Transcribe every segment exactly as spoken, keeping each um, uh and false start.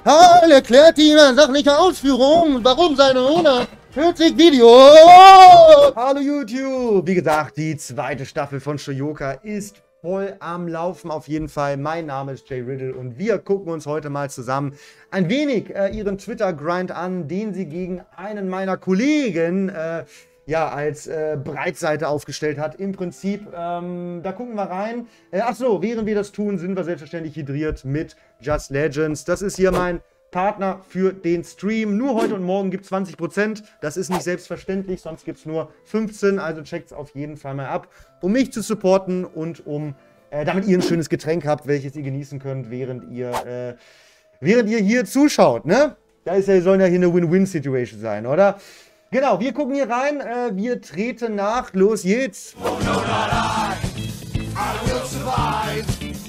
Karl erklärt Ihnen in sachlicher Ausführung, warum seine hundertvierzig Videos. Hallo YouTube! Wie gesagt, die zweite Staffel von Shoyoka ist voll am Laufen auf jeden Fall. Mein Name ist Jay Riddle und wir gucken uns heute mal zusammen ein wenig äh, ihren Twitter-Grind an, den sie gegen einen meiner Kollegen äh, ja, als äh, Breitseite aufgestellt hat. Im Prinzip, ähm, da gucken wir rein. Äh, Achso, während wir das tun, sind wir selbstverständlich hydriert mit Just Legends. Das ist hier mein Partner für den Stream. Nur heute und morgen gibt es zwanzig Prozent. Das ist nicht selbstverständlich, sonst gibt es nur fünfzehn. Also checkt es auf jeden Fall mal ab, um mich zu supporten und um, äh, damit ihr ein schönes Getränk habt, welches ihr genießen könnt, während ihr, äh, während ihr hier zuschaut, ne? Da ist ja, soll ja hier eine Win-Win-Situation sein, oder? Genau, wir gucken hier rein. Äh, wir treten nach. Los geht's. Oh, no, not I. I will survive.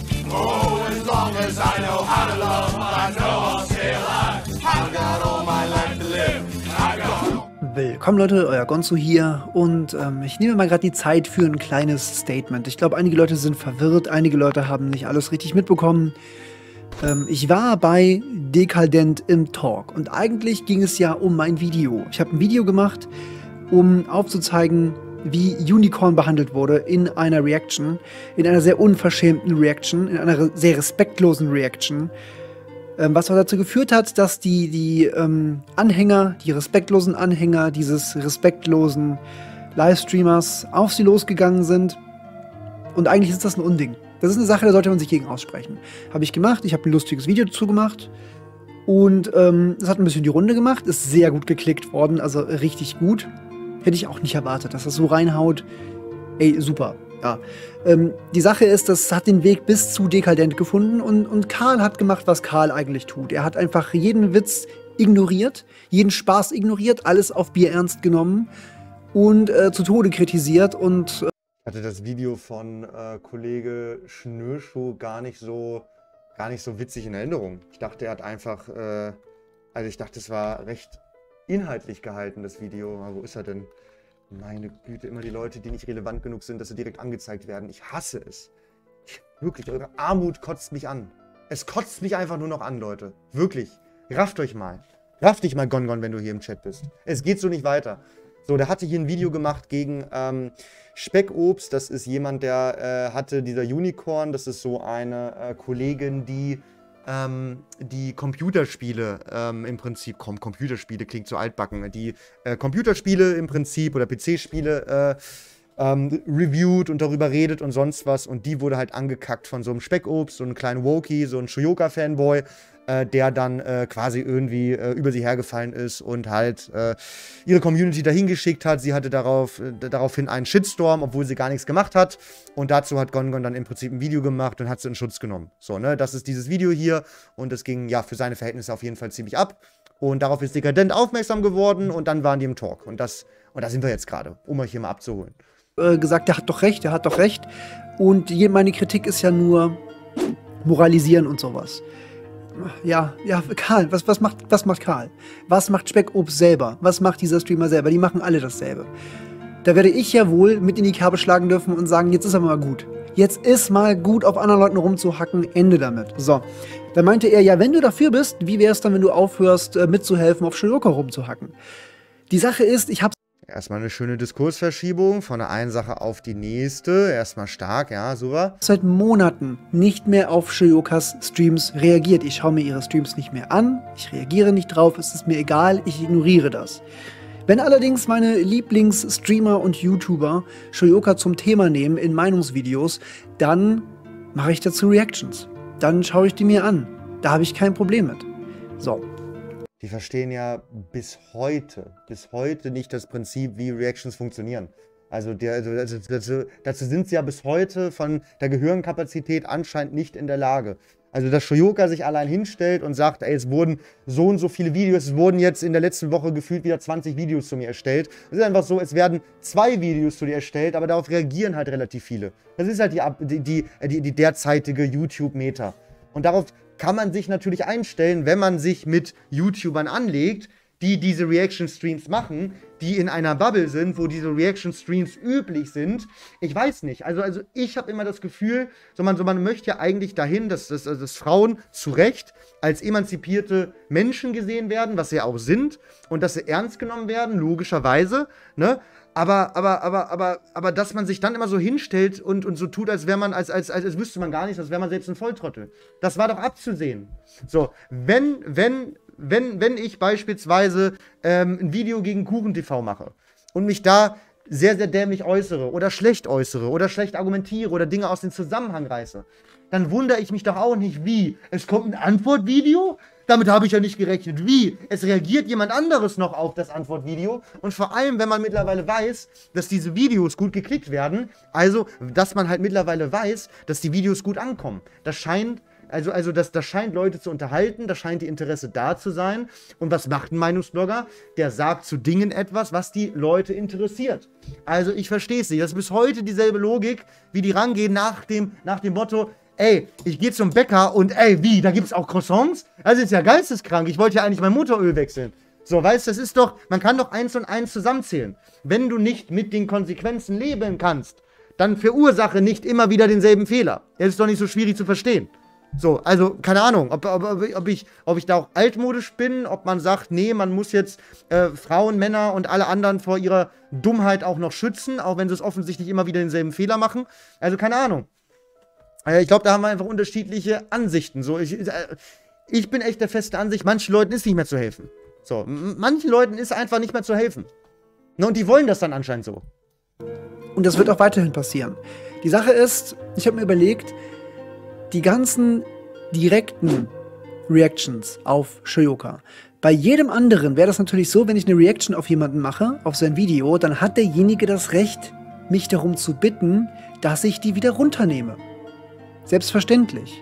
Oh, as long as I know how to love, I know I'll stay alive. I've got all my life to live. I got... Willkommen Leute, euer Gonzo hier und ähm, ich nehme mal gerade die Zeit für ein kleines Statement. Ich glaube, einige Leute sind verwirrt, einige Leute haben nicht alles richtig mitbekommen. Ähm, ich war bei Dekadent im Talk und eigentlich ging es ja um mein Video. Ich habe ein Video gemacht, um aufzuzeigen, wie Unicorn behandelt wurde in einer Reaction, in einer sehr unverschämten Reaction, in einer sehr respektlosen Reaction, ähm, was auch dazu geführt hat, dass die, die ähm, Anhänger, die respektlosen Anhänger dieses respektlosen Livestreamers auf sie losgegangen sind. Und eigentlich ist das ein Unding. Das ist eine Sache, da sollte man sich gegen aussprechen. Habe ich gemacht, ich habe ein lustiges Video dazu gemacht und ähm, es hat ein bisschen die Runde gemacht, ist sehr gut geklickt worden, also richtig gut. Hätte ich auch nicht erwartet, dass das so reinhaut. Ey, super. Ja. Ähm, die Sache ist, das hat den Weg bis zu Dekadent gefunden und, und Karl hat gemacht, was Karl eigentlich tut. Er hat einfach jeden Witz ignoriert, jeden Spaß ignoriert, alles auf Bier ernst genommen und äh, zu Tode kritisiert und... Äh Ich hatte das Video von äh, Kollege Schnürschuh gar nicht so, gar nicht so witzig in Erinnerung. Ich dachte, er hat einfach, äh, also ich dachte, es war recht inhaltlich gehalten, das Video. Aber wo ist er denn? Meine Güte, immer die Leute, die nicht relevant genug sind, dass sie direkt angezeigt werden. Ich hasse es. Ich, wirklich, eure Armut kotzt mich an. Es kotzt mich einfach nur noch an, Leute. Wirklich. Rafft euch mal. Raff dich mal, Gongon, wenn du hier im Chat bist. Es geht so nicht weiter. So, der hatte hier ein Video gemacht gegen ähm, Speckobst. Das ist jemand, der äh, hatte dieser Unicorn. Das ist so eine äh, Kollegin, die ähm, die Computerspiele ähm, im Prinzip, komm, Computerspiele klingt so altbacken, die äh, Computerspiele im Prinzip oder P C-Spiele äh, ähm, reviewt und darüber redet und sonst was. Und die wurde halt angekackt von so einem Speckobst, so einem kleinen Wokey, so ein Shoyoka-Fanboy. Äh, der dann äh, quasi irgendwie äh, über sie hergefallen ist und halt äh, ihre Community dahin geschickt hat. Sie hatte darauf, äh, daraufhin einen Shitstorm, obwohl sie gar nichts gemacht hat. Und dazu hat Gongon dann im Prinzip ein Video gemacht und hat sie in Schutz genommen. So, ne, das ist dieses Video hier und das ging ja für seine Verhältnisse auf jeden Fall ziemlich ab. Und darauf ist Dekadent aufmerksam geworden und dann waren die im Talk. Und, das, und da sind wir jetzt gerade, um euch hier mal abzuholen. Äh, gesagt, der hat doch recht, der hat doch recht. Und je, meine Kritik ist ja nur moralisieren und sowas. Ja, ja, Karl, was, was, macht, was macht Karl? Was macht Speckobst selber? Was macht dieser Streamer selber? Die machen alle dasselbe. Da werde ich ja wohl mit in die Kerbe schlagen dürfen und sagen, jetzt ist aber mal gut. Jetzt ist mal gut, auf anderen Leuten rumzuhacken, Ende damit. So, da meinte er, ja, wenn du dafür bist, wie wäre es dann, wenn du aufhörst, mitzuhelfen, auf Shoyoka rumzuhacken? Die Sache ist, ich habe Erstmal eine schöne Diskursverschiebung von der einen Sache auf die nächste. Erstmal stark, ja, super. Seit Monaten nicht mehr auf Shoyokas Streams reagiert. Ich schaue mir ihre Streams nicht mehr an, ich reagiere nicht drauf, es ist mir egal, ich ignoriere das. Wenn allerdings meine Lieblingsstreamer und YouTuber Shoyoka zum Thema nehmen in Meinungsvideos, dann mache ich dazu Reactions. Dann schaue ich die mir an. Da habe ich kein Problem mit. So. Die verstehen ja bis heute, bis heute nicht das Prinzip, wie Reactions funktionieren. Also, der, also dazu, dazu sind sie ja bis heute von der Gehirnkapazität anscheinend nicht in der Lage. Also, dass Shoyoka sich allein hinstellt und sagt, ey, es wurden so und so viele Videos, es wurden jetzt in der letzten Woche gefühlt wieder zwanzig Videos zu mir erstellt. Es ist einfach so, es werden zwei Videos zu dir erstellt, aber darauf reagieren halt relativ viele. Das ist halt die, die, die, die derzeitige YouTube-Meta. Und darauf kann man sich natürlich einstellen, wenn man sich mit YouTubern anlegt, die diese Reaction-Streams machen, die in einer Bubble sind, wo diese Reaction-Streams üblich sind. Ich weiß nicht. Also, also ich habe immer das Gefühl, so man, so man möchte ja eigentlich dahin, dass, dass, dass Frauen zu Recht als emanzipierte Menschen gesehen werden, was sie auch sind, und dass sie ernst genommen werden, logischerweise, ne? Aber, aber, aber, aber, aber, dass man sich dann immer so hinstellt und, und so tut, als wäre man, als, als, als, als wüsste man gar nichts, als wäre man selbst ein Volltrottel. Das war doch abzusehen. So, wenn, wenn, wenn, wenn ich beispielsweise ähm, ein Video gegen KuchenTV mache und mich da sehr, sehr dämlich äußere oder schlecht äußere oder schlecht argumentiere oder Dinge aus dem Zusammenhang reiße, dann wundere ich mich doch auch nicht, wie. Es kommt ein Antwortvideo? Damit habe ich ja nicht gerechnet. Wie? Es reagiert jemand anderes noch auf das Antwortvideo. Und vor allem, wenn man mittlerweile weiß, dass diese Videos gut geklickt werden, also, dass man halt mittlerweile weiß, dass die Videos gut ankommen. Das scheint, also, also das, das scheint Leute zu unterhalten, da scheint die Interesse da zu sein. Und was macht ein Meinungsblogger? Der sagt zu Dingen etwas, was die Leute interessiert. Also, ich verstehe es nicht. Das ist bis heute dieselbe Logik, wie die rangehen nach dem, nach dem Motto, ey, ich gehe zum Bäcker und ey, wie, da gibt's auch Croissants? Also ist ja geisteskrank, ich wollte ja eigentlich mein Motoröl wechseln. So, weißt du, das ist doch, man kann doch eins und eins zusammenzählen. Wenn du nicht mit den Konsequenzen leben kannst, dann verursache nicht immer wieder denselben Fehler. Das ist doch nicht so schwierig zu verstehen. So, also, keine Ahnung, ob, ob, ob, ich, ob ich da auch altmodisch bin, ob man sagt, nee, man muss jetzt äh, Frauen, Männer und alle anderen vor ihrer Dummheit auch noch schützen, auch wenn sie es offensichtlich immer wieder denselben Fehler machen. Also, keine Ahnung. Ich glaube, da haben wir einfach unterschiedliche Ansichten. So, ich, ich bin echt der festen Ansicht, manchen Leuten ist nicht mehr zu helfen. So, manchen Leuten ist einfach nicht mehr zu helfen. Und die wollen das dann anscheinend so. Und das wird auch weiterhin passieren. Die Sache ist, ich habe mir überlegt, die ganzen direkten Reactions auf Shoyoka. Bei jedem anderen wäre das natürlich so, wenn ich eine Reaction auf jemanden mache, auf sein Video, dann hat derjenige das Recht, mich darum zu bitten, dass ich die wieder runternehme. Selbstverständlich.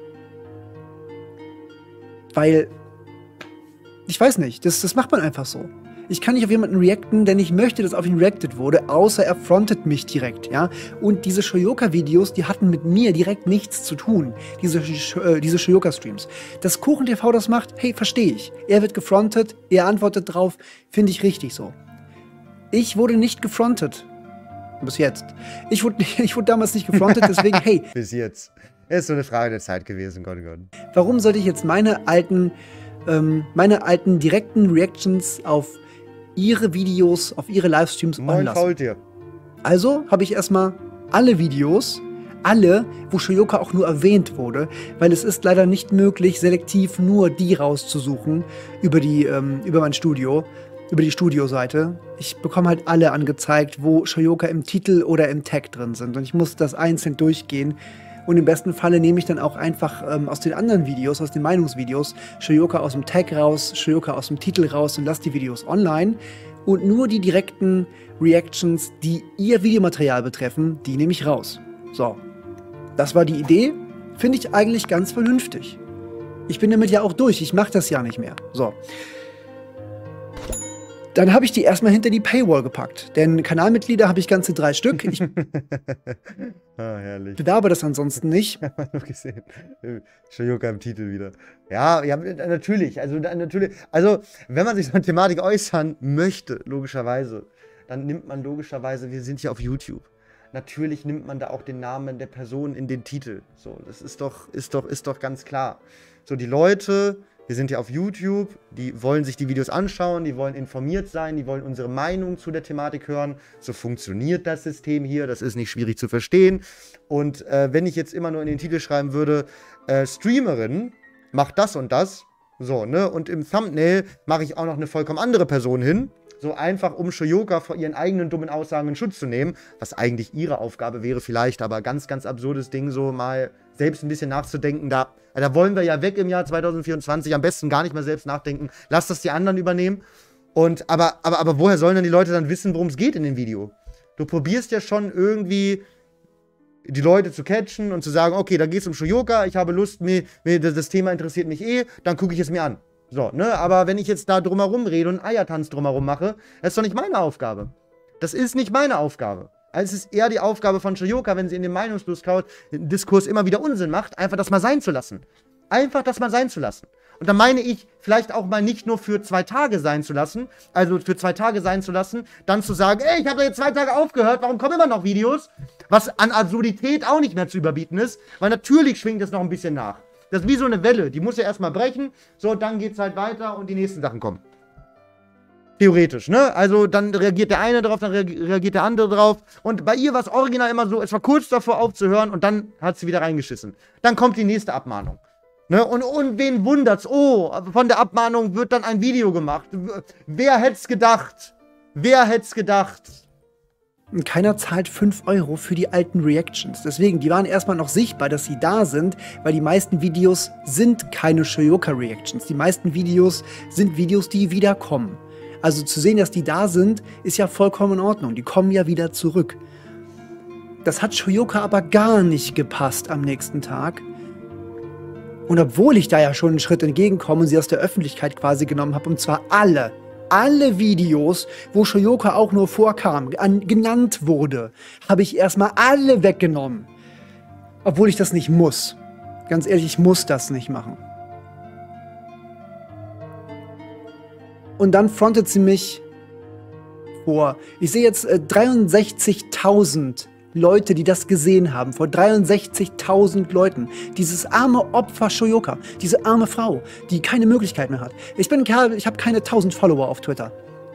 Weil, ich weiß nicht, das, das macht man einfach so. Ich kann nicht auf jemanden reacten, denn ich möchte, dass auf ihn reacted wurde, außer er frontet mich direkt, ja. Und diese Shoyoka-Videos, die hatten mit mir direkt nichts zu tun, diese, äh, diese Shoyoka-Streams. Dass KuchenTV das macht, hey, verstehe ich. Er wird gefrontet, er antwortet drauf, finde ich richtig so. Ich wurde nicht gefrontet. Bis jetzt. Ich wurde, ich wurde damals nicht gefrontet, deswegen, hey. Bis jetzt. Ist so eine Frage der Zeit gewesen, Gott, Gott. Warum sollte ich jetzt meine alten, ähm, meine alten direkten Reactions auf ihre Videos, auf ihre Livestreams Moin, Faultier. Also habe ich erstmal alle Videos, alle, wo Shoyoka auch nur erwähnt wurde, weil es ist leider nicht möglich, selektiv nur die rauszusuchen über, die, ähm, über mein Studio. Über die Studioseite. Ich bekomme halt alle angezeigt, wo Shoyoka im Titel oder im Tag drin sind. Und ich muss das einzeln durchgehen. Und im besten Falle nehme ich dann auch einfach ähm, aus den anderen Videos, aus den Meinungsvideos, Shoyoka aus dem Tag raus, Shoyoka aus dem Titel raus und lasse die Videos online. Und nur die direkten Reactions, die ihr Videomaterial betreffen, die nehme ich raus. So. Das war die Idee. Finde ich eigentlich ganz vernünftig. Ich bin damit ja auch durch. Ich mache das ja nicht mehr. So. Dann habe ich die erstmal hinter die Paywall gepackt. Denn Kanalmitglieder habe ich ganze drei Stück. Ich ah, herrlich. bewerbe das ansonsten nicht. Haben wir noch gesehen. Shoyoka im Titel wieder. Ja, ja, natürlich. Also, natürlich. Also, wenn man sich so eine Thematik äußern möchte, logischerweise, dann nimmt man logischerweise, wir sind ja auf YouTube. Natürlich nimmt man da auch den Namen der Person in den Titel. So, das ist doch, ist doch, ist doch ganz klar. So, die Leute. Wir sind ja auf YouTube, die wollen sich die Videos anschauen, die wollen informiert sein, die wollen unsere Meinung zu der Thematik hören. So funktioniert das System hier, das ist nicht schwierig zu verstehen. Und äh, wenn ich jetzt immer nur in den Titel schreiben würde, äh, Streamerin macht das und das, so, ne? Und im Thumbnail mache ich auch noch eine vollkommen andere Person hin, so einfach, um Shoyoka vor ihren eigenen dummen Aussagen in Schutz zu nehmen, was eigentlich ihre Aufgabe wäre vielleicht, aber ganz, ganz absurdes Ding, so mal selbst ein bisschen nachzudenken, da, da wollen wir ja weg im Jahr zweitausendvierundzwanzig, am besten gar nicht mehr selbst nachdenken, lass das die anderen übernehmen. Und, aber, aber, aber woher sollen denn die Leute dann wissen, worum es geht in dem Video? Du probierst ja schon irgendwie die Leute zu catchen und zu sagen, okay, da geht es um Shoyoka, ich habe Lust, mir, mir, das Thema interessiert mich eh, dann gucke ich es mir an. So, ne, aber wenn ich jetzt da drumherum rede und einen Eiertanz drumherum mache, das ist doch nicht meine Aufgabe. Das ist nicht meine Aufgabe. Also es ist eher die Aufgabe von Shoyoka, wenn sie in dem Meinungsdiskurs immer wieder Unsinn macht, einfach das mal sein zu lassen. Einfach das mal sein zu lassen. Und da meine ich, vielleicht auch mal nicht nur für zwei Tage sein zu lassen, also für zwei Tage sein zu lassen, dann zu sagen, ey, ich habe jetzt zwei Tage aufgehört, warum kommen immer noch Videos? Was an Absurdität auch nicht mehr zu überbieten ist, weil natürlich schwingt es noch ein bisschen nach. Das ist wie so eine Welle, die muss ja erstmal brechen, so, dann geht's halt weiter und die nächsten Sachen kommen. Theoretisch, ne? Also dann reagiert der eine drauf, dann reagiert der andere drauf. Und bei ihr war es original immer so, es war kurz davor aufzuhören und dann hat sie wieder reingeschissen. Dann kommt die nächste Abmahnung. Ne? Und, und wen wundert's? Oh, von der Abmahnung wird dann ein Video gemacht. Wer hätte es gedacht? Wer hätte es gedacht? Keiner zahlt fünf Euro für die alten Reactions. Deswegen, die waren erstmal noch sichtbar, dass sie da sind, weil die meisten Videos sind keine Shoyoka-Reactions. Die meisten Videos sind Videos, die wiederkommen. Also zu sehen, dass die da sind, ist ja vollkommen in Ordnung. Die kommen ja wieder zurück. Das hat Shoyoka aber gar nicht gepasst am nächsten Tag. Und obwohl ich da ja schon einen Schritt entgegenkomme und sie aus der Öffentlichkeit quasi genommen habe, und zwar alle, alle Videos, wo Shoyoka auch nur vorkam, an, genannt wurde, habe ich erstmal alle weggenommen. Obwohl ich das nicht muss. Ganz ehrlich, ich muss das nicht machen. Und dann frontet sie mich vor. Ich sehe jetzt äh, dreiundsechzigtausend Leute, die das gesehen haben. Vor dreiundsechzigtausend Leuten. Dieses arme Opfer Shoyoka. Diese arme Frau, die keine Möglichkeit mehr hat. Ich bin ein Kerl, ich habe keine tausend Follower auf Twitter.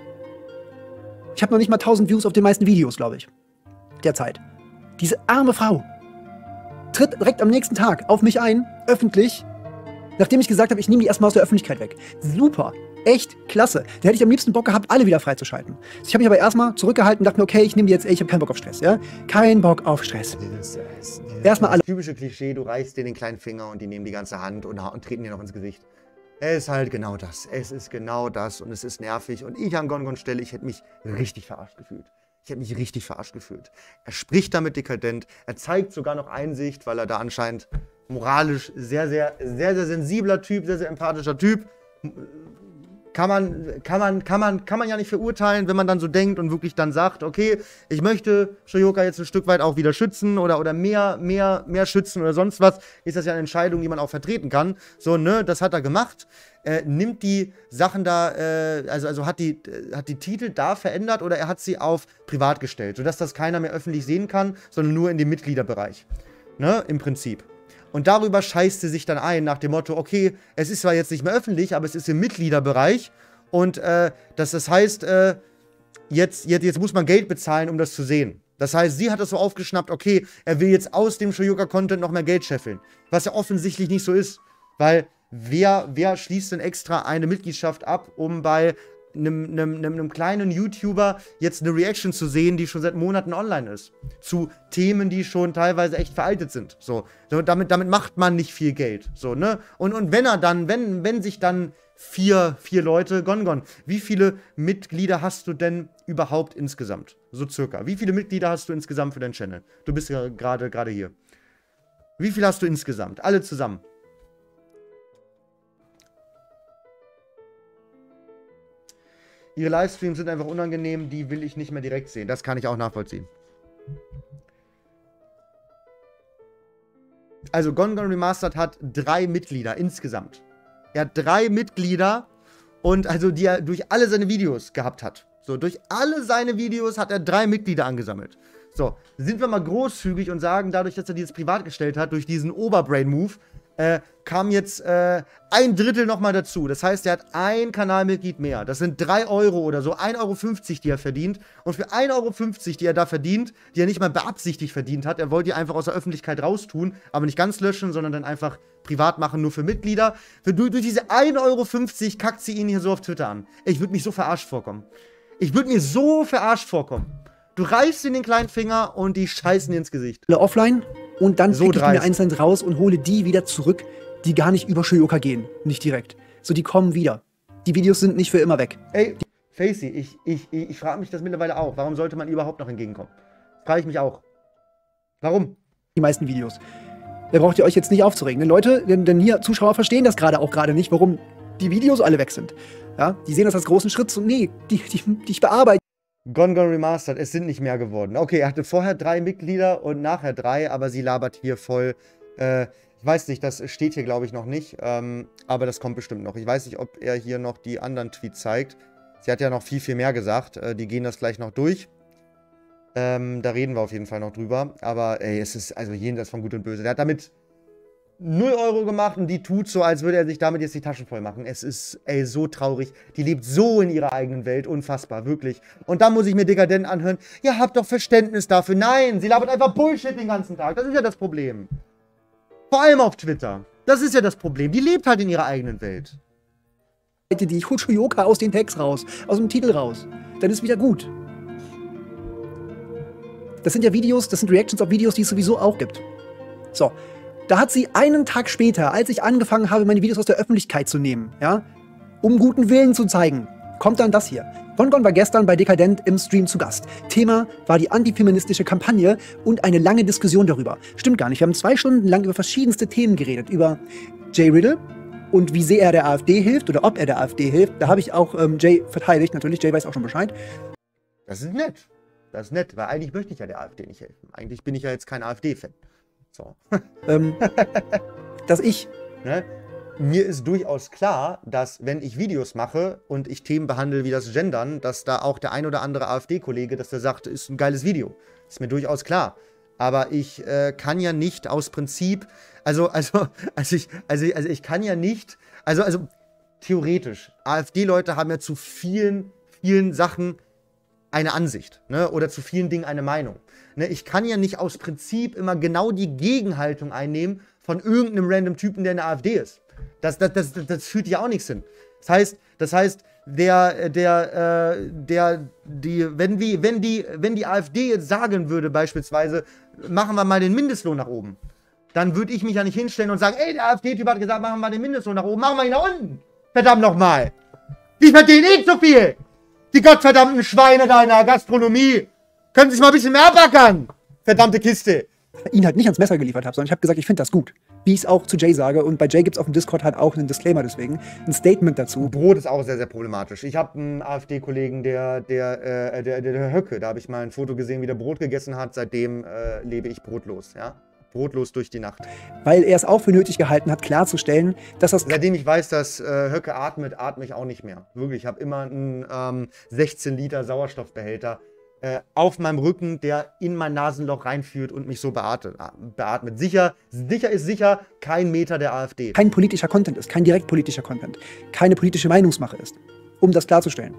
Ich habe noch nicht mal tausend Views auf den meisten Videos, glaube ich. Derzeit. Diese arme Frau tritt direkt am nächsten Tag auf mich ein, öffentlich, nachdem ich gesagt habe, ich nehme die erstmal aus der Öffentlichkeit weg. Super. Echt klasse. Da hätte ich am liebsten Bock gehabt, alle wieder freizuschalten. Ich habe mich aber erstmal zurückgehalten und dachte mir, okay, ich nehme die jetzt, ey, ich habe keinen Bock auf Stress. Ja? Kein Bock auf Stress. Dieses, dieses, erstmal alle. Typische Klischee, du reichst dir den kleinen Finger und die nehmen die ganze Hand und, und treten dir noch ins Gesicht. Es ist halt genau das. Es ist genau das und es ist nervig. Und ich an Gon-Gon Stelle, ich hätte mich richtig verarscht gefühlt. Ich hätte mich richtig verarscht gefühlt. Er spricht damit dekadent. Er zeigt sogar noch Einsicht, weil er da anscheinend moralisch sehr, sehr, sehr, sehr sensibler Typ, sehr, sehr empathischer Typ. Kann man, kann man, kann man, kann man ja nicht verurteilen, wenn man dann so denkt und wirklich dann sagt, okay, ich möchte Shoyoka jetzt ein Stück weit auch wieder schützen oder, oder mehr, mehr, mehr schützen oder sonst was, ist das ja eine Entscheidung, die man auch vertreten kann. So, ne, das hat er gemacht. Äh, nimmt die Sachen da, äh, also, also hat die, äh, hat die Titel da verändert oder er hat sie auf privat gestellt, sodass das keiner mehr öffentlich sehen kann, sondern nur in dem Mitgliederbereich. Ne, im Prinzip. Und darüber scheißt sie sich dann ein, nach dem Motto, okay, es ist zwar jetzt nicht mehr öffentlich, aber es ist im Mitgliederbereich. Und äh, das, das heißt, äh, jetzt, jetzt, jetzt muss man Geld bezahlen, um das zu sehen. Das heißt, sie hat das so aufgeschnappt, okay, er will jetzt aus dem Shoyoka-Content noch mehr Geld scheffeln. Was ja offensichtlich nicht so ist. Weil wer, wer schließt denn extra eine Mitgliedschaft ab, um bei einem, einem, einem, einem kleinen YouTuber jetzt eine Reaction zu sehen, die schon seit Monaten online ist. Zu Themen, die schon teilweise echt veraltet sind. So, so damit, damit macht man nicht viel Geld. So, ne? Und, und wenn er dann, wenn, wenn sich dann vier, vier Leute, Gon-Gon, wie viele Mitglieder hast du denn überhaupt insgesamt? So circa. Wie viele Mitglieder hast du insgesamt für deinen Channel? Du bist ja gerade gerade hier. Wie viele hast du insgesamt? Alle zusammen. Ihre Livestreams sind einfach unangenehm, die will ich nicht mehr direkt sehen. Das kann ich auch nachvollziehen. Also Gon-Gon Remastered hat drei Mitglieder insgesamt. Er hat drei Mitglieder und also die er durch alle seine Videos gehabt hat. So, durch alle seine Videos hat er drei Mitglieder angesammelt. So, sind wir mal großzügig und sagen, dadurch, dass er dieses privat gestellt hat, durch diesen Oberbrain-Move, Äh, kam jetzt äh, ein Drittel nochmal dazu. Das heißt, er hat ein Kanalmitglied mehr. Das sind drei Euro oder so, ein Euro fünfzig, die er verdient. Und für ein Euro fünfzig, die er da verdient, die er nicht mal beabsichtigt verdient hat, er wollte die einfach aus der Öffentlichkeit raustun, aber nicht ganz löschen, sondern dann einfach privat machen, nur für Mitglieder. Für, durch, durch diese ein Euro fünfzig kackt sie ihn hier so auf Twitter an. Ich würde mich so verarscht vorkommen. Ich würde mir so verarscht vorkommen. Du reißt in den kleinen Finger und die scheißen dir ins Gesicht. Offline. Und dann so pick ich mir einzeln raus und hole die wieder zurück, die gar nicht über Shoyoka gehen. Nicht direkt. So, die kommen wieder. Die Videos sind nicht für immer weg. Ey, Facey, ich, ich, ich, ich frage mich das mittlerweile auch. Warum sollte man überhaupt noch entgegenkommen? Frage ich mich auch. Warum? Die meisten Videos. Da braucht ihr euch jetzt nicht aufzuregen. Denn Leute, denn, denn hier Zuschauer verstehen das gerade auch gerade nicht, warum die Videos alle weg sind. Ja, die sehen das als großen Schritt. So, nee, die, die, die ich bearbeite. Gon-Gon Remastered, es sind nicht mehr geworden. Okay, er hatte vorher drei Mitglieder und nachher drei, aber sie labert hier voll. Äh, Ich weiß nicht, das steht hier, glaube ich, noch nicht. Ähm, aber das kommt bestimmt noch. Ich weiß nicht, ob er hier noch die anderen Tweets zeigt. Sie hat ja noch viel, viel mehr gesagt. Äh, die gehen das gleich noch durch. Ähm, da reden wir auf jeden Fall noch drüber. Aber ey, es ist also jenseits von Gut und Böse. Der hat damit null Euro gemacht und die tut so, als würde er sich damit jetzt die Taschen voll machen. Es ist, ey, so traurig. Die lebt so in ihrer eigenen Welt. Unfassbar, wirklich. Und dann muss ich mir dekadent anhören, ja, habt doch Verständnis dafür. Nein, sie labert einfach Bullshit den ganzen Tag. Das ist ja das Problem. Vor allem auf Twitter. Das ist ja das Problem. Die lebt halt in ihrer eigenen Welt. Die ich hol Shoyoka aus den Tags raus, aus dem Titel raus. Dann ist wieder gut. Das sind ja Videos, das sind Reactions auf Videos, die es sowieso auch gibt. So. Da hat sie einen Tag später, als ich angefangen habe, meine Videos aus der Öffentlichkeit zu nehmen, ja, um guten Willen zu zeigen, kommt dann das hier. Gongon war gestern bei Dekadent im Stream zu Gast. Thema war die antifeministische Kampagne und eine lange Diskussion darüber. Stimmt gar nicht. Wir haben zwei Stunden lang über verschiedenste Themen geredet. Über Jay Riddle und wie sehr er der AfD hilft oder ob er der AfD hilft. Da habe ich auch ähm, Jay verteidigt. Natürlich, Jay weiß auch schon Bescheid. Das ist nett. Das ist nett, weil eigentlich möchte ich ja der AfD nicht helfen. Eigentlich bin ich ja jetzt kein AfD-Fan. So. ähm, dass ich... Ne? Mir ist durchaus klar, dass wenn ich Videos mache und ich Themen behandle wie das Gendern, dass da auch der ein oder andere AfD-Kollege, dass der sagt, ist ein geiles Video. Ist mir durchaus klar. Aber ich äh, kann ja nicht aus Prinzip, also, also, also ich, also, also ich kann ja nicht, also, also theoretisch, AfD-Leute haben ja zu vielen, vielen Sachen eine Ansicht, ne? Oder zu vielen Dingen eine Meinung. Ne? Ich kann ja nicht aus Prinzip immer genau die Gegenhaltung einnehmen von irgendeinem random Typen, der in der AfD ist. Das, das, das, das führt ja auch nichts hin. Das heißt, das heißt, der, der, äh, der, die, wenn die, wenn die, wenn die AfD jetzt sagen würde, beispielsweise, machen wir mal den Mindestlohn nach oben, dann würde ich mich ja nicht hinstellen und sagen, ey, der AfD-Typ hat gesagt, machen wir mal den Mindestlohn nach oben, machen wir ihn nach unten. Verdammt nochmal. Die verdienen eh zu viel. Die gottverdammten Schweine da in der Gastronomie. Können sich mal ein bisschen mehr abackern. Verdammte Kiste. Ihn halt nicht ans Messer geliefert habe, sondern ich habe gesagt, ich finde das gut. Wie ich es auch zu Jay sage. Und bei Jay gibt es auf dem Discord halt auch einen Disclaimer deswegen. Ein Statement dazu. Brot ist auch sehr, sehr problematisch. Ich habe einen AfD-Kollegen, der, der, äh, der, der, der Höcke, da habe ich mal ein Foto gesehen, wie der Brot gegessen hat. Seitdem äh, lebe ich brotlos, ja. Brotlos durch die Nacht. Weil er es auch für nötig gehalten hat, klarzustellen, dass das... Seitdem ich weiß, dass äh, Höcke atmet, atme ich auch nicht mehr. Wirklich, ich habe immer einen ähm, sechzehn Liter Sauerstoffbehälter äh, auf meinem Rücken, der in mein Nasenloch reinführt und mich so beatmet. beatmet. Sicher, sicher ist sicher kein Meter der AfD. Kein politischer Content ist, kein direkt politischer Content. Keine politische Meinungsmache ist. Um das klarzustellen.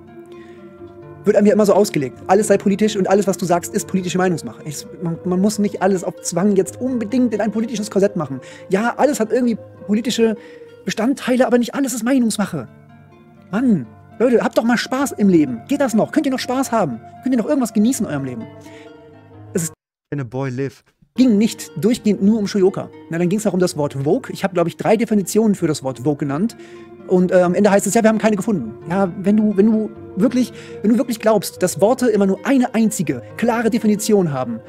Wird einem ja immer so ausgelegt. Alles sei politisch und alles, was du sagst, ist politische Meinungsmache. Ich, man, man muss nicht alles auf Zwang jetzt unbedingt in ein politisches Korsett machen. Ja, alles hat irgendwie politische Bestandteile, aber nicht alles ist Meinungsmache. Mann, Leute, habt doch mal Spaß im Leben. Geht das noch? Könnt ihr noch Spaß haben? Könnt ihr noch irgendwas genießen in eurem Leben? Es ist Can a boy live? Ging nicht durchgehend nur um Shoyoka. Na, dann ging es auch um das Wort Vogue. Ich habe, glaube ich, drei Definitionen für das Wort Vogue genannt. Und äh, am Ende heißt es, ja, wir haben keine gefunden. Ja, wenn du, wenn du wirklich, wenn du wirklich glaubst, dass Worte immer nur eine einzige, klare Definition haben,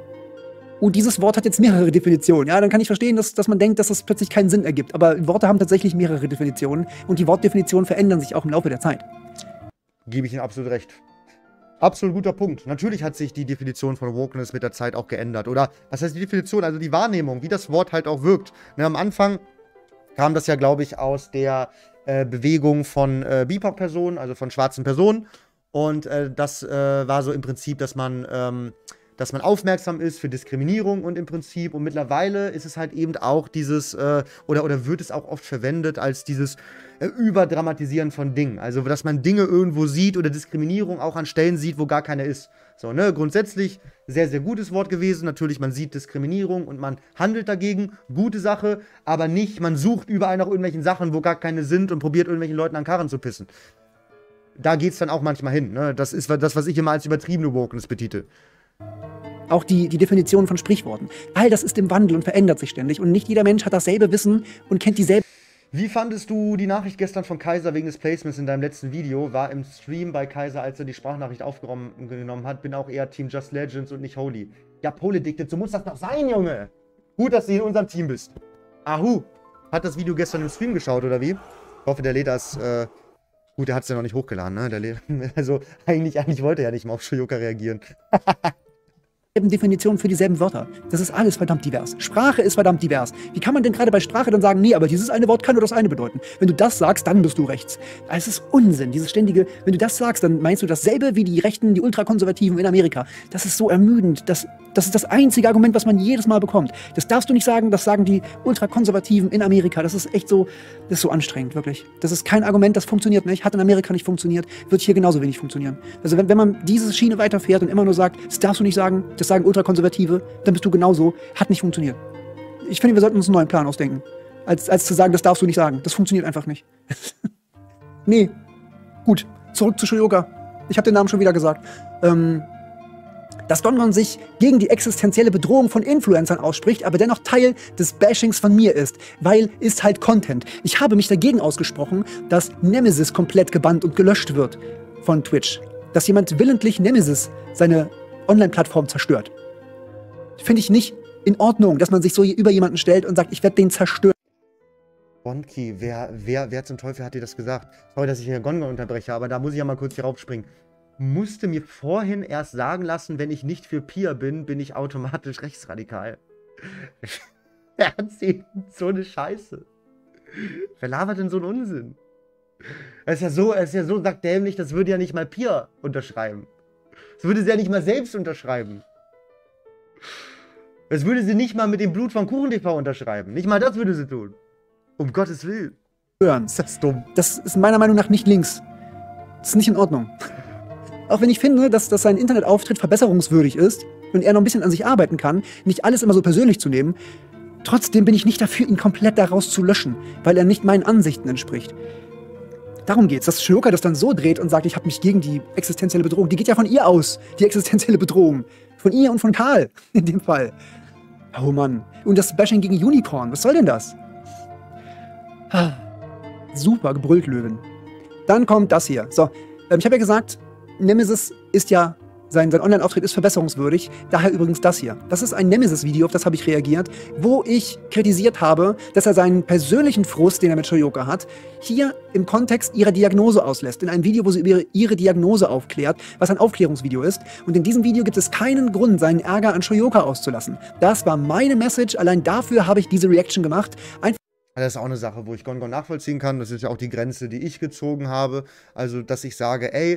und dieses Wort hat jetzt mehrere Definitionen, ja, dann kann ich verstehen, dass, dass man denkt, dass das plötzlich keinen Sinn ergibt. Aber Worte haben tatsächlich mehrere Definitionen und die Wortdefinitionen verändern sich auch im Laufe der Zeit. Gebe ich Ihnen absolut recht. Absolut guter Punkt. Natürlich hat sich die Definition von Wokeness mit der Zeit auch geändert. Oder, was heißt die Definition? Also die Wahrnehmung, wie das Wort halt auch wirkt. Ne, am Anfang kam das ja, glaube ich, aus der äh, Bewegung von äh, B I P O C-Personen, also von schwarzen Personen. Und äh, das äh, war so im Prinzip, dass man, ähm, dass man aufmerksam ist für Diskriminierung und im Prinzip. Und mittlerweile ist es halt eben auch dieses, äh, oder, oder wird es auch oft verwendet als dieses äh, Überdramatisieren von Dingen. Also, dass man Dinge irgendwo sieht oder Diskriminierung auch an Stellen sieht, wo gar keine ist. So, ne, grundsätzlich sehr, sehr gutes Wort gewesen. Natürlich, man sieht Diskriminierung und man handelt dagegen. Gute Sache, aber nicht, man sucht überall nach irgendwelchen Sachen, wo gar keine sind und probiert irgendwelchen Leuten an Karren zu pissen. Da geht's dann auch manchmal hin. Ne? Das ist das, was ich immer als übertriebene Wokeness betitel. Auch die, die Definition von Sprichworten. All das ist im Wandel und verändert sich ständig. Und nicht jeder Mensch hat dasselbe Wissen und kennt dieselbe. Wie fandest du die Nachricht gestern von Kaiser wegen des Placements in deinem letzten Video? War im Stream bei Kaiser, als er die Sprachnachricht aufgenommen hat, bin auch eher Team Just Legends und nicht Holy. Ja, Poledicted, so muss das doch sein, Junge. Gut, dass du in unserem Team bist. Ahu. Hat das Video gestern im Stream geschaut, oder wie? Ich hoffe, der lädt das, äh gut, der hat es ja noch nicht hochgeladen, ne? Der lädt, also, eigentlich, eigentlich wollte er ja nicht mal auf Shoyoka reagieren. Definitionen für dieselben Wörter. Das ist alles verdammt divers. Sprache ist verdammt divers. Wie kann man denn gerade bei Sprache dann sagen, nee, aber dieses eine Wort kann nur das eine bedeuten. Wenn du das sagst, dann bist du rechts. Das ist Unsinn, dieses ständige, wenn du das sagst, dann meinst du dasselbe wie die Rechten, die Ultrakonservativen in Amerika. Das ist so ermüdend. Das, das ist das einzige Argument, was man jedes Mal bekommt. Das darfst du nicht sagen, das sagen die Ultrakonservativen in Amerika. Das ist echt so, das ist so anstrengend, wirklich. Das ist kein Argument, das funktioniert nicht. Hat in Amerika nicht funktioniert, wird hier genauso wenig funktionieren. Also wenn, wenn man diese Schiene weiterfährt und immer nur sagt, das darfst du nicht sagen, das sagen Ultrakonservative, dann bist du genauso. Hat nicht funktioniert. Ich finde, wir sollten uns einen neuen Plan ausdenken. Als, als zu sagen, das darfst du nicht sagen. Das funktioniert einfach nicht. Nee. Gut. Zurück zu Shoyoka. Ich habe den Namen schon wieder gesagt. Ähm, dass Gongon sich gegen die existenzielle Bedrohung von Influencern ausspricht, aber dennoch Teil des Bashings von mir ist. Weil ist halt Content. Ich habe mich dagegen ausgesprochen, dass Nemesis komplett gebannt und gelöscht wird von Twitch. Dass jemand willentlich Nemesis, seine Online-Plattform, zerstört. Finde ich nicht in Ordnung, dass man sich so über jemanden stellt und sagt, ich werde den zerstören. Bonki, wer, wer, wer zum Teufel hat dir das gesagt? Sorry, dass ich hier Gongon unterbreche, aber da muss ich ja mal kurz hier raufspringen. Musste mir vorhin erst sagen lassen, wenn ich nicht für Pia bin, bin ich automatisch rechtsradikal. Wer erzählt so eine Scheiße? Wer labert denn so einen Unsinn? Er ist ja so, er ist ja so sackdämlich, das würde ja nicht mal Pia unterschreiben. Das würde sie ja nicht mal selbst unterschreiben. Das würde sie nicht mal mit dem Blut von KuchenTV unterschreiben. Nicht mal das würde sie tun. Um Gottes Willen. Ist das dumm? Das ist meiner Meinung nach nicht links. Das ist nicht in Ordnung. Auch wenn ich finde, dass, dass sein Internetauftritt verbesserungswürdig ist und er noch ein bisschen an sich arbeiten kann, nicht alles immer so persönlich zu nehmen, trotzdem bin ich nicht dafür, ihn komplett daraus zu löschen, weil er nicht meinen Ansichten entspricht. Darum geht's, dass Shoyoka das dann so dreht und sagt, ich habe mich gegen die existenzielle Bedrohung. Die geht ja von ihr aus, die existenzielle Bedrohung. Von ihr und von Karl, in dem Fall. Oh Mann. Und das Bashing gegen Unicorn, was soll denn das? Ah, super, gebrüllt Löwen. Dann kommt das hier. So, ähm, ich habe ja gesagt, Nemesis ist ja, sein, sein Online-Auftritt ist verbesserungswürdig. Daher übrigens das hier. Das ist ein Nemesis-Video, auf das habe ich reagiert, wo ich kritisiert habe, dass er seinen persönlichen Frust, den er mit Shoyoka hat, hier im Kontext ihrer Diagnose auslässt. In einem Video, wo sie über ihre, ihre Diagnose aufklärt, was ein Aufklärungsvideo ist. Und in diesem Video gibt es keinen Grund, seinen Ärger an Shoyoka auszulassen. Das war meine Message. Allein dafür habe ich diese Reaction gemacht. Einfach Das ist auch eine Sache, wo ich Gongon nachvollziehen kann. Das ist ja auch die Grenze, die ich gezogen habe. Also, dass ich sage, ey,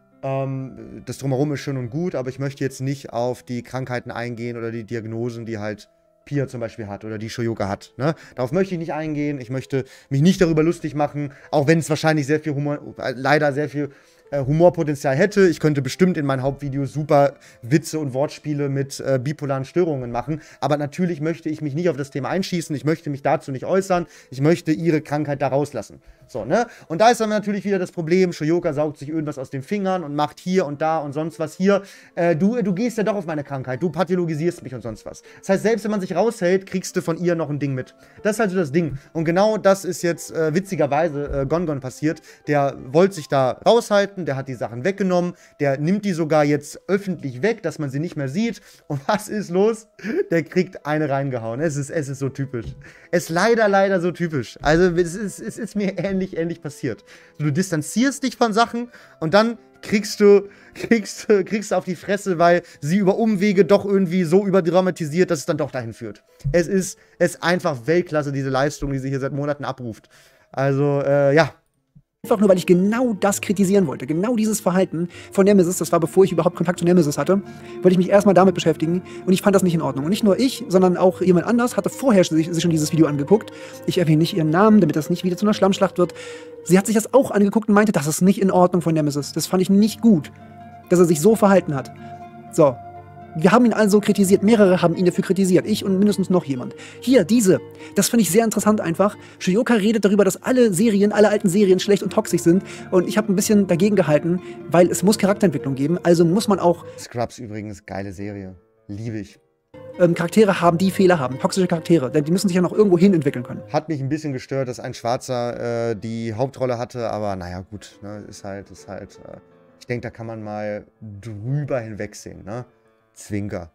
ähm, das Drumherum ist schön und gut, aber ich möchte jetzt nicht auf die Krankheiten eingehen oder die Diagnosen, die halt Pia zum Beispiel hat oder die Shoyoka hat. Ne? Darauf möchte ich nicht eingehen. Ich möchte mich nicht darüber lustig machen, auch wenn es wahrscheinlich sehr viel Humor, äh, leider sehr viel äh, Humorpotenzial hätte. Ich könnte bestimmt in meinen Hauptvideos super Witze und Wortspiele mit äh, bipolaren Störungen machen. Aber natürlich möchte ich mich nicht auf das Thema einschießen. Ich möchte mich dazu nicht äußern. Ich möchte ihre Krankheit da rauslassen. So, ne? Und da ist dann natürlich wieder das Problem, Shoyoka saugt sich irgendwas aus den Fingern und macht hier und da und sonst was hier. Äh, du, du gehst ja doch auf meine Krankheit, du pathologisierst mich und sonst was. Das heißt, selbst wenn man sich raushält, kriegst du von ihr noch ein Ding mit. Das ist halt so das Ding. Und genau das ist jetzt äh, witzigerweise äh, Gongon passiert. Der wollte sich da raushalten, der hat die Sachen weggenommen, der nimmt die sogar jetzt öffentlich weg, dass man sie nicht mehr sieht. Und was ist los? Der kriegt eine reingehauen. Es ist, es ist so typisch. Es ist leider, leider so typisch. Also es ist, es ist mir ähnlich, ähnlich passiert. Du distanzierst dich von Sachen und dann kriegst du, kriegst, kriegst du auf die Fresse, weil sie über Umwege doch irgendwie so überdramatisiert, dass es dann doch dahin führt. Es ist, es ist einfach Weltklasse, diese Leistung, die sie hier seit Monaten abruft. Also, äh, ja. Einfach nur, weil ich genau das kritisieren wollte. Genau dieses Verhalten von Nemesis, das war bevor ich überhaupt Kontakt zu Nemesis hatte, wollte ich mich erstmal damit beschäftigen und ich fand das nicht in Ordnung. Und nicht nur ich, sondern auch jemand anders hatte vorher sich, sich schon dieses Video angeguckt. Ich erwähne nicht ihren Namen, damit das nicht wieder zu einer Schlammschlacht wird. Sie hat sich das auch angeguckt und meinte, das ist nicht in Ordnung von Nemesis. Das fand ich nicht gut, dass er sich so verhalten hat. So. Wir haben ihn also kritisiert, mehrere haben ihn dafür kritisiert, ich und mindestens noch jemand. Hier, diese, das finde ich sehr interessant einfach. Shoyoka redet darüber, dass alle Serien, alle alten Serien schlecht und toxisch sind und ich habe ein bisschen dagegen gehalten, weil es muss Charakterentwicklung geben, also muss man auch... Scrubs übrigens, geile Serie, liebe ich. Ähm, Charaktere haben, die Fehler haben, toxische Charaktere, denn die müssen sich ja noch irgendwo hin entwickeln können. Hat mich ein bisschen gestört, dass ein Schwarzer äh, die Hauptrolle hatte, aber naja gut, ne, ist halt, ist halt, äh, ich denke, da kann man mal drüber hinwegsehen, ne? Zwinker.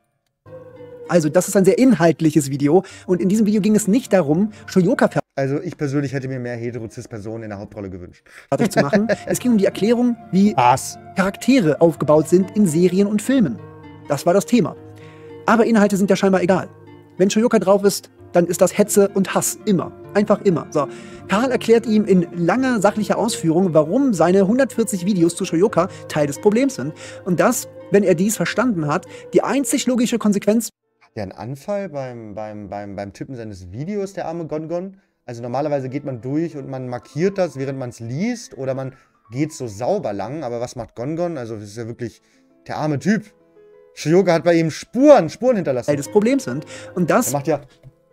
Also, das ist ein sehr inhaltliches Video. Und in diesem Video ging es nicht darum, Shoyoka Also, ich persönlich hätte mir mehr hetero-cis-Personen in der Hauptrolle gewünscht. fertig zu machen. Es ging um die Erklärung, wie Was? Charaktere aufgebaut sind in Serien und Filmen. Das war das Thema. Aber Inhalte sind ja scheinbar egal. Wenn Shoyoka drauf ist, dann ist das Hetze und Hass. Immer. Einfach immer. So. Karl erklärt ihm in langer, sachlicher Ausführung, warum seine hundertvierzig Videos zu Shoyoka Teil des Problems sind. Und dass, wenn er dies verstanden hat, die einzig logische Konsequenz... Hat der einen Anfall beim, beim, beim, beim Tippen seines Videos, der arme Gongon? Also normalerweise geht man durch und man markiert das, während man es liest. Oder man geht so sauber lang. Aber was macht Gongon? Also das ist ja wirklich der arme Typ. Shoyoka hat bei ihm Spuren, Spuren hinterlassen. Teil des Problems sind. Und das... Er macht ja...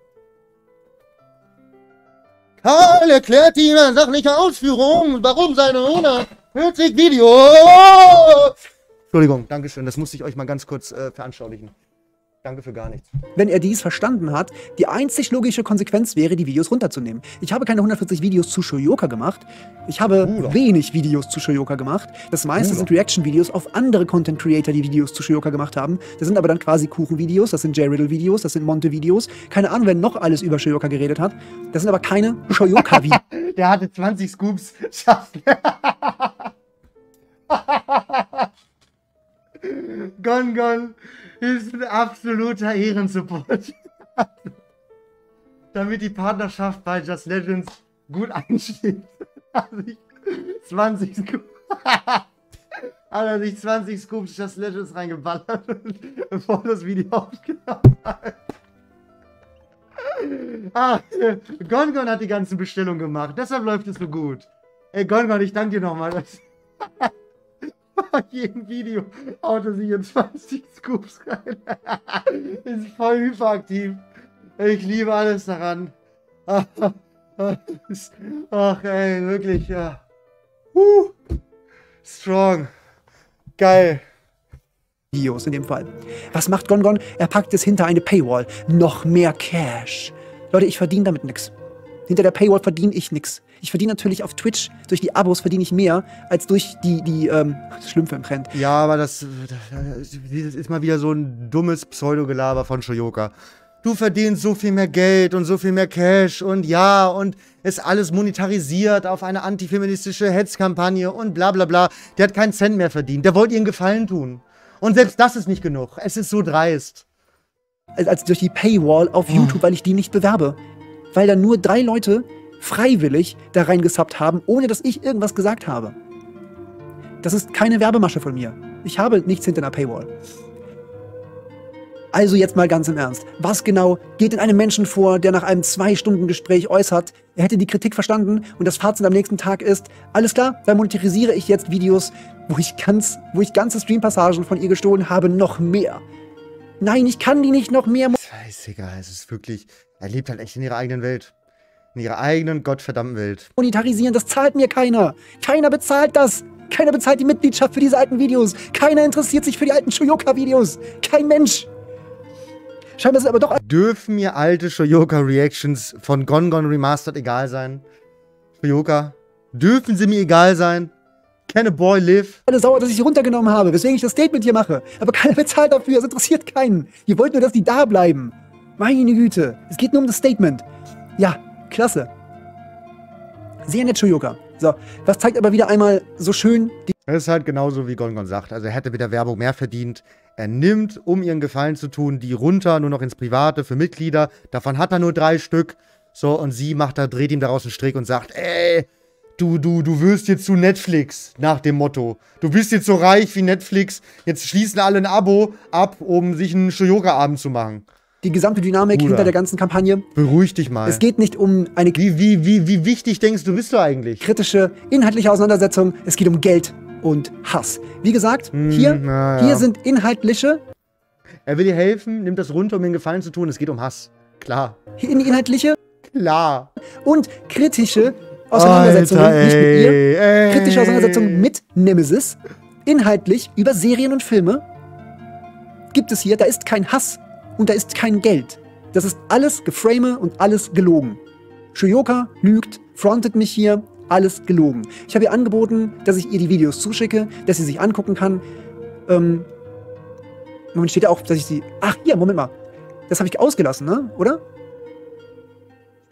Karl erklärt ihm in sachlicher Ausführung, warum seine hundertvierzig Videos... Entschuldigung, Dankeschön, das musste ich euch mal ganz kurz äh, veranschaulichen. Danke für gar nichts. Wenn er dies verstanden hat, die einzig logische Konsequenz wäre, die Videos runterzunehmen. Ich habe keine hundertvierzig Videos zu Shoyoka gemacht. Ich habe Bruder. wenig Videos zu Shoyoka gemacht. Das meiste Bruder. sind Reaction-Videos auf andere Content-Creator, die Videos zu Shoyoka gemacht haben. Das sind aber dann quasi Kuchen-Videos, das sind J-Riddle-Videos, das sind Monte-Videos. Keine Ahnung, wer noch alles über Shoyoka geredet hat. Das sind aber keine Shoyoka-Videos. Der hatte zwanzig Scoops. Schafft. Gongon ist ein absoluter Ehrensupport. Damit die Partnerschaft bei Just Legends gut einsteht, hat er sich zwanzig Scoops, hat er sich zwanzig Scoops Just Legends reingeballert, bevor das Video aufgenommen hat. Ah, Gongon hat die ganzen Bestellungen gemacht, deshalb läuft es so gut. Ey Gongon, ich danke dir nochmal. Jeden Video haut er sich in zwanzig Scoops rein. Ist voll hyperaktiv. Ich liebe alles daran. Ach, ey, wirklich, ja. Uh, strong. Geil. Videos in dem Fall. Was macht Gongon? Er packt es hinter eine Paywall. Noch mehr Cash. Leute, ich verdiene damit nichts. Hinter der Paywall verdiene ich nichts. Ich verdiene natürlich auf Twitch, durch die Abos verdiene ich mehr, als durch die, die ähm, Schlümpfe im Trend. Ja, aber das, das ist mal wieder so ein dummes Pseudogelaber von Shoyoka. Du verdienst so viel mehr Geld und so viel mehr Cash und ja, und ist alles monetarisiert auf eine antifeministische Hetzkampagne und bla bla bla. Der hat keinen Cent mehr verdient. Der wollte ihr einen Gefallen tun. Und selbst das ist nicht genug. Es ist so dreist. Als, als durch die Paywall auf YouTube, weil ich die nicht bewerbe. Weil da nur drei Leute freiwillig da reingesubbt haben, ohne dass ich irgendwas gesagt habe. Das ist keine Werbemasche von mir. Ich habe nichts hinter einer Paywall. Also jetzt mal ganz im Ernst. Was genau geht in einem Menschen vor, der nach einem zwei-Stunden-Gespräch äußert, er hätte die Kritik verstanden und das Fazit am nächsten Tag ist, alles klar, dann monetarisiere ich jetzt Videos, wo ich, ganz, wo ich ganze Streampassagen von ihr gestohlen habe, noch mehr. Nein, ich kann die nicht noch mehr... Scheißegal, es ist wirklich... Er lebt halt echt in ihrer eigenen Welt. In ihrer eigenen gottverdammten Welt. Monetarisieren, das zahlt mir keiner. Keiner bezahlt das. Keiner bezahlt die Mitgliedschaft für diese alten Videos. Keiner interessiert sich für die alten Shoyoka-Videos. Kein Mensch. Scheinbar ist aber doch... Dürfen mir alte Shoyoka-Reactions von Gongon Remastered egal sein? Shoyoka? Dürfen sie mir egal sein? Can a boy live? Alle sauer, dass ich sie runtergenommen habe, weswegen ich das Statement hier mache. Aber keiner bezahlt dafür, es interessiert keinen. Ihr wollt nur, dass die da bleiben. Meine Güte, es geht nur um das Statement. Ja, klasse. Sehr nett, Shoyoka. So, das zeigt aber wieder einmal so schön die... Das ist halt genauso, wie Gongon sagt. Also er hätte mit der Werbung mehr verdient. Er nimmt, um ihren Gefallen zu tun, die runter, nur noch ins Private für Mitglieder. Davon hat er nur drei Stück. So, und sie macht da, dreht ihm daraus einen Strick und sagt, ey, du, du, du wirst jetzt zu Netflix, nach dem Motto. Du bist jetzt so reich wie Netflix. Jetzt schließen alle ein Abo ab, um sich einen Shoyoka-Abend zu machen. Die gesamte Dynamik Bruder. hinter der ganzen Kampagne. Beruhig dich mal. Es geht nicht um eine Wie, wie, wie, wie wichtig denkst du, bist du eigentlich? kritische, inhaltliche Auseinandersetzung. Es geht um Geld und Hass. Wie gesagt, Hm, hier, na ja. hier sind inhaltliche, Er will dir helfen, nimmt das runter, um ihm einen Gefallen zu tun. Es geht um Hass. Klar. inhaltliche Klar. und kritische Auseinandersetzungen, Alter, nicht mit ihr. ey, ey. Kritische Auseinandersetzungen mit Nemesis. Inhaltlich über Serien und Filme. Gibt es hier, da ist kein Hass und da ist kein Geld. Das ist alles Geframe und alles gelogen. Shoyoka lügt, frontet mich hier, alles gelogen. Ich habe ihr angeboten, dass ich ihr die Videos zuschicke, dass sie sich angucken kann. Ähm, Moment, steht ja auch, dass ich sie... Ach, hier, Moment mal. Das habe ich ausgelassen, ne? Oder?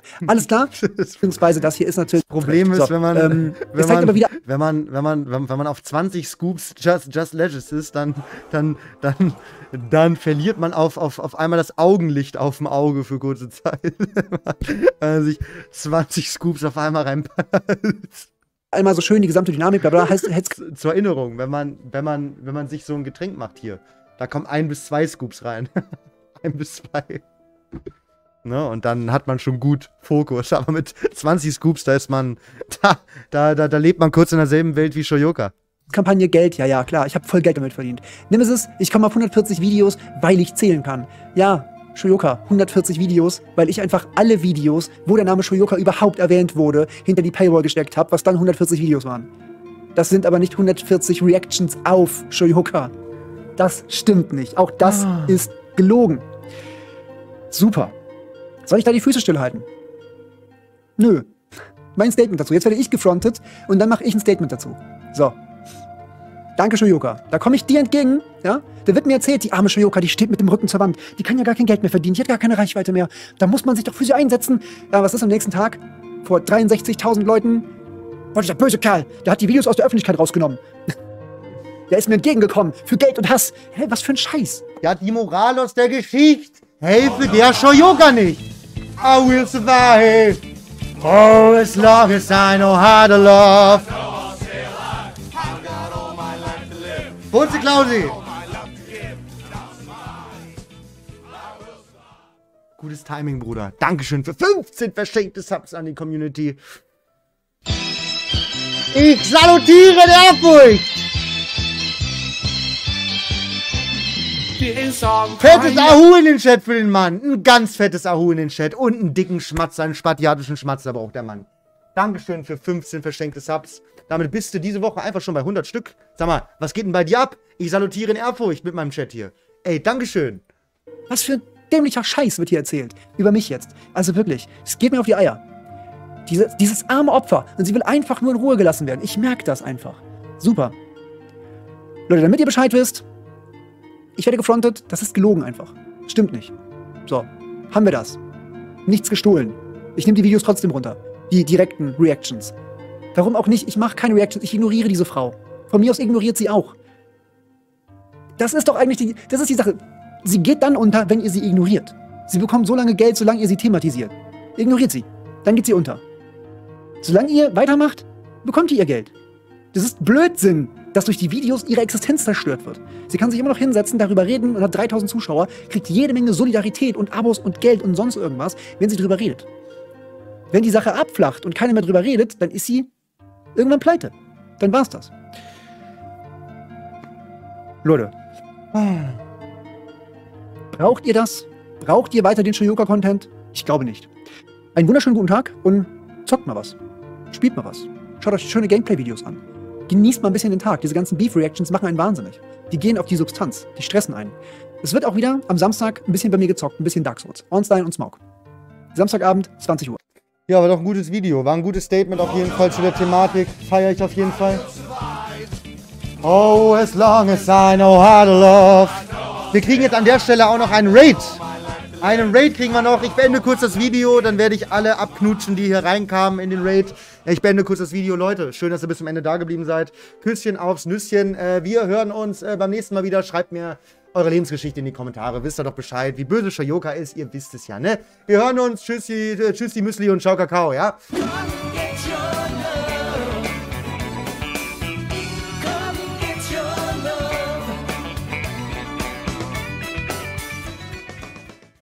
Alles klar? Beziehungsweise das hier ist natürlich... Das Problem ist, so, wenn man, ähm, wenn, man aber wieder wenn, man, wenn, man, wenn, wenn man auf zwanzig Scoops Just, Just Legends ist, dann, dann, dann, dann verliert man auf, auf, auf einmal das Augenlicht auf dem Auge für kurze Zeit. Wenn man sich zwanzig Scoops auf einmal reinpackt. Einmal so schön die gesamte Dynamik, bla bla. Heißt, zur Erinnerung, wenn man, wenn, man, wenn man sich so ein Getränk macht hier, da kommen ein bis zwei Scoops rein. ein bis zwei. Ne, und dann hat man schon gut Fokus. Aber mit zwanzig Scoops, da ist man, da, da, da, da lebt man kurz in derselben Welt wie Shoyoka. Kampagne Geld, ja, ja, klar. Ich habe voll Geld damit verdient. Nemesis, ich komme auf hundertvierzig Videos, weil ich zählen kann. Ja, Shoyoka, hundertvierzig Videos, weil ich einfach alle Videos, wo der Name Shoyoka überhaupt erwähnt wurde, hinter die Paywall gesteckt habe, was dann hundertvierzig Videos waren. Das sind aber nicht hundertvierzig Reactions auf Shoyoka. Das stimmt nicht. Auch das ah. ist gelogen. Super. Soll ich da die Füße stillhalten? Nö. Mein Statement dazu. Jetzt werde ich gefrontet und dann mache ich ein Statement dazu. So. Danke, Shoyoka. Da komme ich dir entgegen, ja? Da wird mir erzählt, die arme Shoyoka, die steht mit dem Rücken zur Wand. Die kann ja gar kein Geld mehr verdienen. Die hat gar keine Reichweite mehr. Da muss man sich doch für sie einsetzen. Ja, was ist am nächsten Tag? Vor dreiundsechzigtausend Leuten. Boah, dieser böse Kerl, der hat die Videos aus der Öffentlichkeit rausgenommen. Der ist mir entgegengekommen. Für Geld und Hass. Hä, was für ein Scheiß. Ja, die Moral aus der Geschichte. Helfe der Shoyoka nicht. I will survive. Oh, as long as I know how to love. Bunze Klausi! Gutes Timing, Bruder. Dankeschön für fünfzehn verschenkte Subs an die Community. Ich salutiere der Ehrfurcht! Fettes Ahu in den Chat für den Mann. Ein ganz fettes Ahu in den Chat. Und einen dicken Schmatzer, einen spatiatischen Schmatzer braucht der Mann. Dankeschön für fünfzehn verschenkte Subs. Damit bist du diese Woche einfach schon bei hundert Stück. Sag mal, was geht denn bei dir ab? Ich salutiere in Ehrfurcht mit meinem Chat hier. Ey, Dankeschön. Was für ein dämlicher Scheiß wird hier erzählt. Über mich jetzt. Also wirklich, es geht mir auf die Eier. Diese, dieses arme Opfer. Und sie will einfach nur in Ruhe gelassen werden. Ich merke das einfach. Super. Leute, damit ihr Bescheid wisst, ich werde gefrontet, das ist gelogen einfach. Stimmt nicht. So, haben wir das. Nichts gestohlen. Ich nehme die Videos trotzdem runter. Die direkten Reactions. Warum auch nicht? Ich mache keine Reactions. Ich ignoriere diese Frau. Von mir aus ignoriert sie auch. Das ist doch eigentlich die, das ist die Sache. Sie geht dann unter, wenn ihr sie ignoriert. Sie bekommt so lange Geld, solange ihr sie thematisiert. Ignoriert sie. Dann geht sie unter. Solange ihr weitermacht, bekommt ihr ihr Geld. Das ist Blödsinn, dass durch die Videos ihre Existenz zerstört wird. Sie kann sich immer noch hinsetzen, darüber reden und hat dreitausend Zuschauer, kriegt jede Menge Solidarität und Abos und Geld und sonst irgendwas, wenn sie drüber redet. Wenn die Sache abflacht und keiner mehr drüber redet, dann ist sie irgendwann pleite. Dann war's das. Leute. Braucht ihr das? Braucht ihr weiter den Shoyoka-Content? Ich glaube nicht. Einen wunderschönen guten Tag und zockt mal was. Spielt mal was. Schaut euch schöne Gameplay-Videos an. Genießt mal ein bisschen den Tag. Diese ganzen Beef-Reactions machen einen wahnsinnig. Die gehen auf die Substanz. Die stressen einen. Es wird auch wieder am Samstag ein bisschen bei mir gezockt. Ein bisschen Dark Souls. Ornstein und Smoke. Samstagabend, zwanzig Uhr. Ja, war doch ein gutes Video. War ein gutes Statement auf jeden Fall zu der Thematik. Feiere ich auf jeden Fall. Oh, as long as I know how to love. Wir kriegen jetzt an der Stelle auch noch einen Raid. Einen Raid kriegen wir noch. Ich beende kurz das Video, dann werde ich alle abknutschen, die hier reinkamen in den Raid. Ich beende kurz das Video, Leute. Schön, dass ihr bis zum Ende da geblieben seid. Küsschen aufs Nüsschen. Äh, wir hören uns äh, beim nächsten Mal wieder. Schreibt mir eure Lebensgeschichte in die Kommentare. Wisst ihr doch Bescheid, wie böse Shoyoka ist. Ihr wisst es ja, ne? Wir hören uns. Tschüssi, äh, tschüssi Müsli und ciao Kakao, ja?